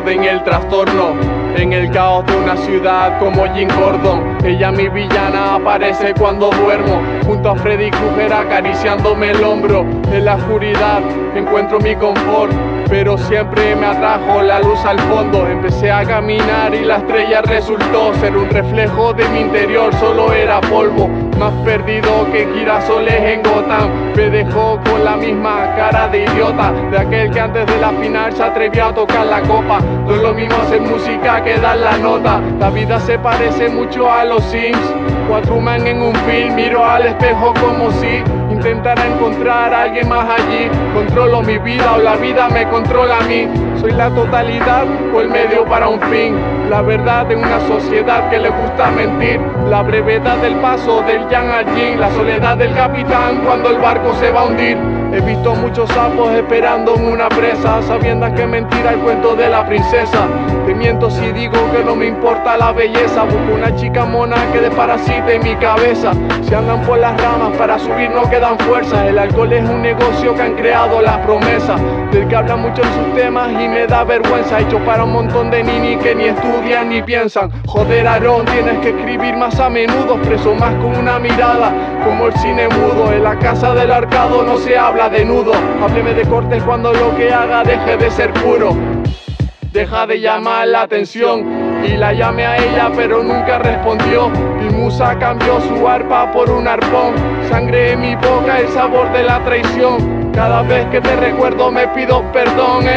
desorden y el trastorno. En el caos de una ciudad como Jim Gordon, ella mi villana aparece cuando duermo, junto a Freddy Krueger acariciándome el hombro. En la oscuridad encuentro mi confort, pero siempre me atrajo la luz al fondo. Empecé a caminar y la estrella resultó ser un reflejo de mi interior, solo era polvo, más perdido que girasoles en Gotham. Me dejó con la misma cara de idiota, de aquel que antes de la final se atrevió a tocar la copa. No es lo mismo hacer música que dar la nota. La vida se parece mucho a los Sims, Truman en un film. Miro al espejo como si intentara encontrar a alguien más allí. Controlo mi vida o la vida me controla a mí. Soy la totalidad o el medio para un fin. La verdad de una sociedad que le gusta mentir. La brevedad del paso del yang al yin. La soledad del capitán cuando el barco se va a hundir. He visto muchos sapos esperando en una presa, sabiendo que es mentira el cuento de la princesa. Te miento si digo que no me importa la belleza. Busco una chica mona que desparasite mi cabeza. Si andan por las ramas para subir no quedan fuerzas. El alcohol es un negocio que han creado las promesas, del que hablan mucho en sus temas y me da vergüenza. Hecho para un montón de ninis que ni estudian ni piensan. Joder Aarón, tienes que escribir más a menudo. Expreso más con una mirada, como el cine mudo. En la casa del arcado no se habla de nudo. Hábleme de cortes cuando lo que haga deje de ser puro. Deja de llamar la atención. Y la llamé a ella pero nunca respondió. Mi musa cambió su arpa por un arpón. Sangre en mi boca, el sabor de la traición. Cada vez que te recuerdo me pido perdón,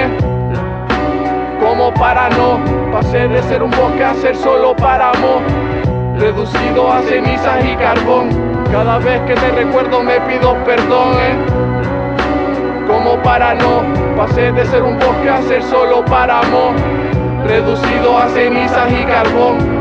como para no. Pasé de ser un bosque a ser solo páramo, reducido a cenizas y carbón. Cada vez que te recuerdo me pido perdón, como para no. Pasé de ser un bosque a ser solo páramo, reducido a cenizas y carbón.